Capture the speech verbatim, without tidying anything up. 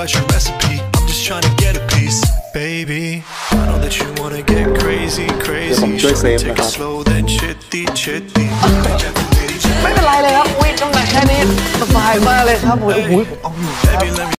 out your recipe. I'm just trying to get a piece, baby. I know that you wanna get crazy, เดี๋ยวผม crazy. ช่วยเซฟ Take นะค it รับ slow, then chitty, chitty. ไม่เป็นไรเลยครับอุ้ยน้ำหนักแค่นี้สบายมากเลยครับโอ้ยโอ้ยผมเอาอยู่ครับ Baby, let me